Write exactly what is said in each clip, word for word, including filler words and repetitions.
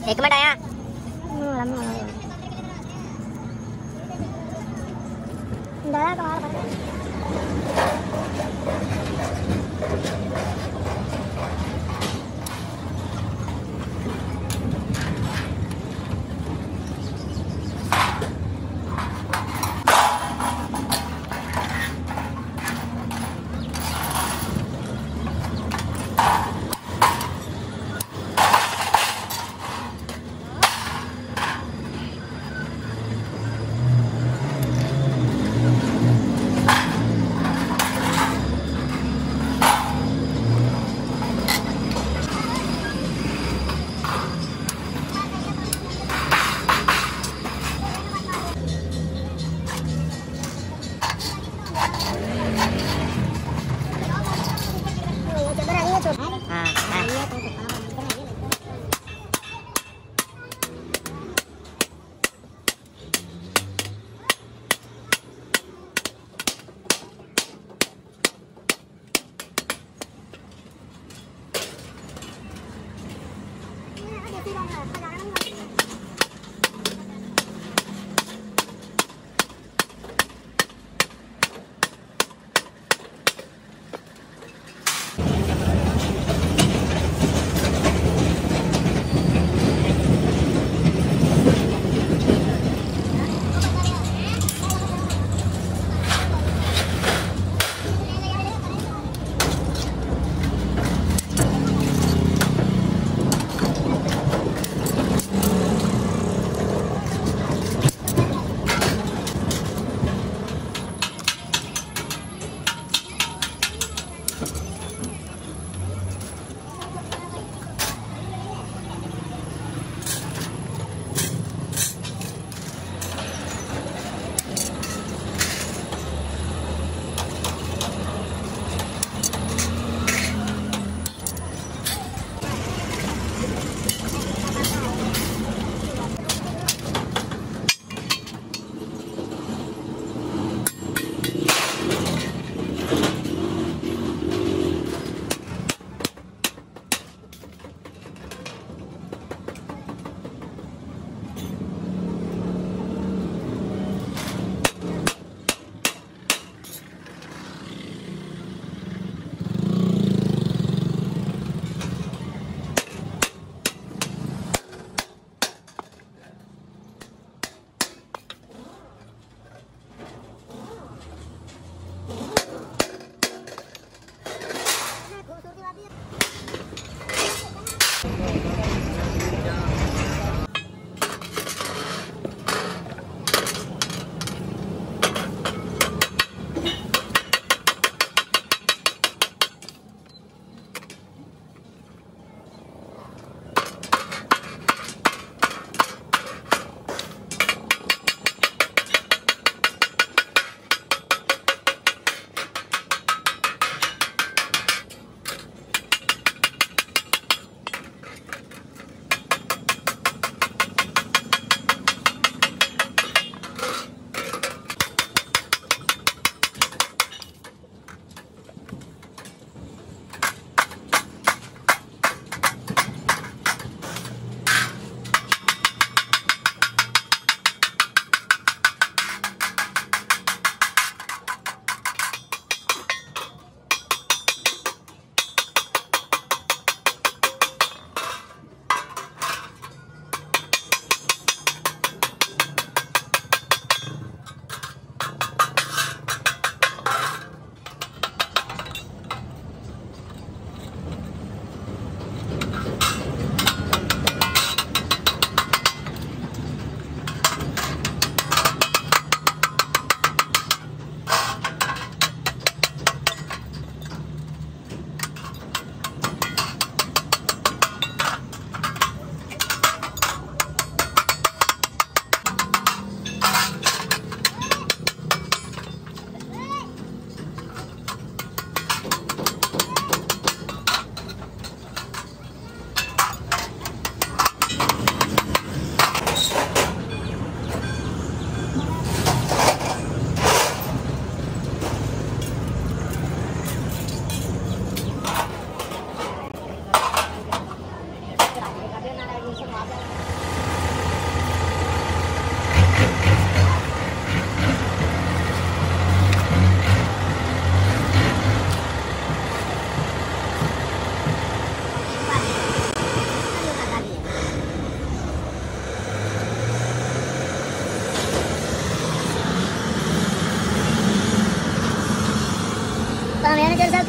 एक मिनट आया दादा कमाल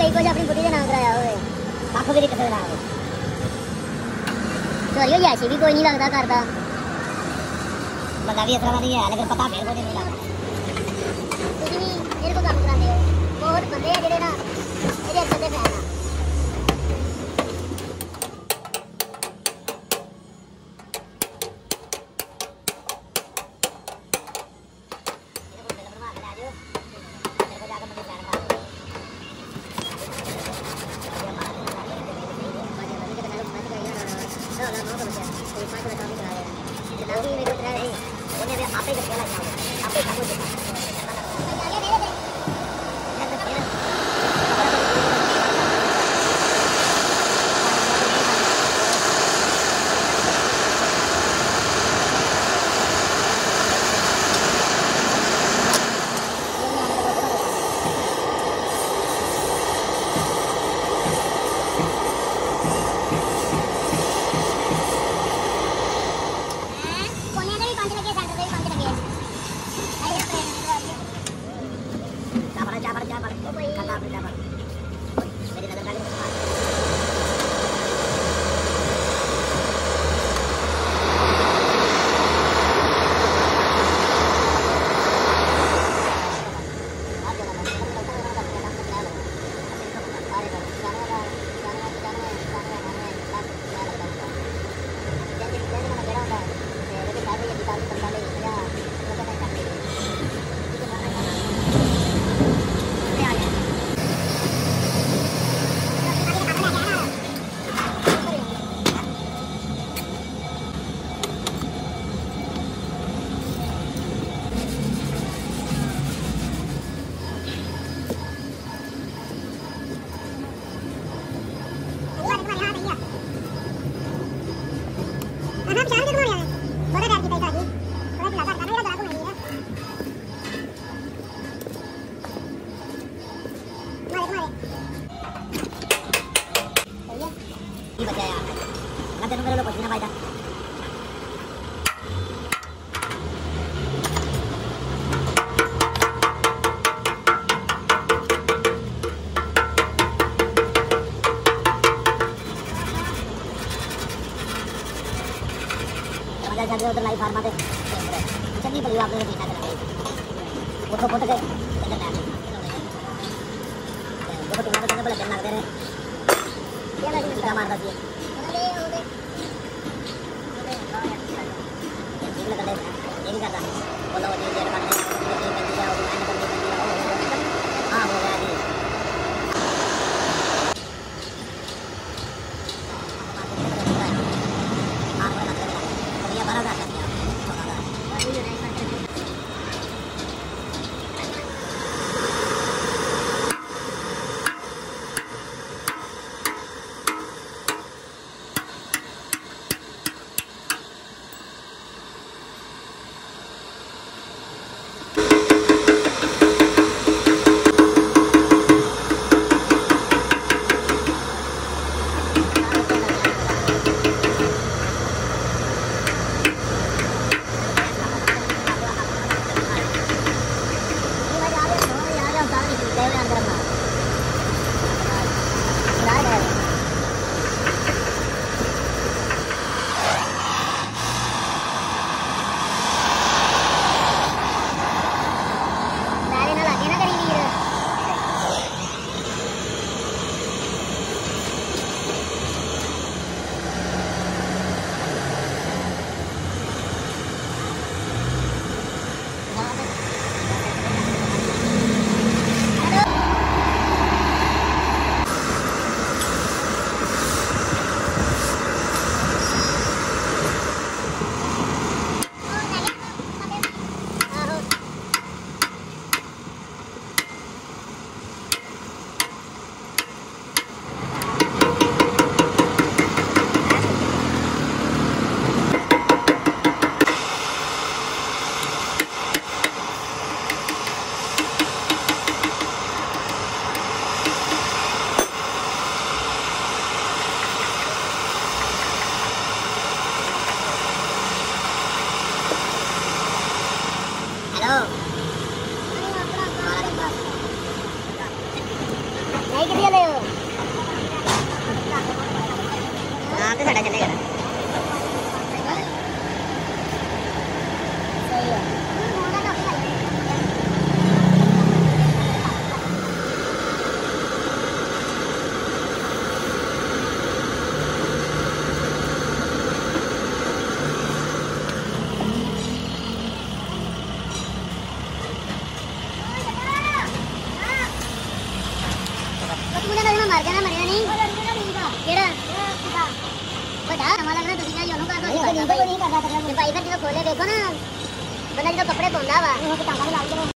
कई कुछ अपनी बुढ़ी के नाम कराया होवे कख भी किसी ना हो चोरी हो ऐसी भी कोई नहीं लगता करता बंदा भी इस तरह नहीं है लेकिन पता मेरे को नहीं लगता तुझी भी मेरे को काम कराते हो बहुत बंदे हैं जेडे ना मेरे अच्छे से फैन है उधर लाइव फार्मा पे चलनी पड़ी आपने देखा चला वो तो फुट गए इधर टाइम देखो तुम्हारे चलने बड़े दिन लग रहे ये लगी सीधा मारता थी अरे ओदे ओदे ये लगा ले ये नहीं करता बोलो ये जेल बंद है ये कर दिया और मैंने कर दिया हां हो गया जी घंटा चलेगा ना। सही है। मर जाना मरेगा नहीं केड़ा बड़ा हमारा लग रहा तुझे क्या योनो कर दो नहीं नहीं कर रहा था भाई फिर जो खोले देखो ना बंदा जो कपड़े धोंदा वा